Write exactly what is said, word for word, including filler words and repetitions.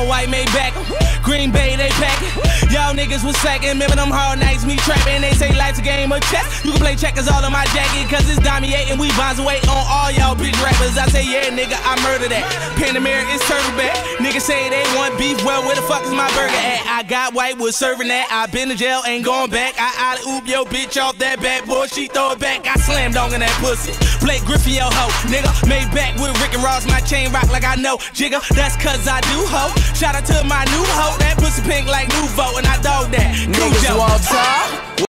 All white made back, Green Bay they packin'. Y'all niggas was slacking, remember them hard nights me trapping. They say life's a game of chess, you can play checkers all in my jacket. Cause it's dominating, we bonds away on all y'all bitch rappers. I say yeah nigga, I murder that. Panamera is turtle back. Niggas say they want beef, well where the fuck is my burger at? I got white, was serving that. I been to jail, ain't going back. I alley oop yo bitch off that bad boy, she throw it back. I slam dunk in that pussy. Blake Griffin yo hoe, nigga. Made back with Rick and Ross, my chain rock like I know. Jigga, that's cause I do hoe. Shout out to my new hoe, that pussy pink like Nouveau, and I dog that. Niggas want top.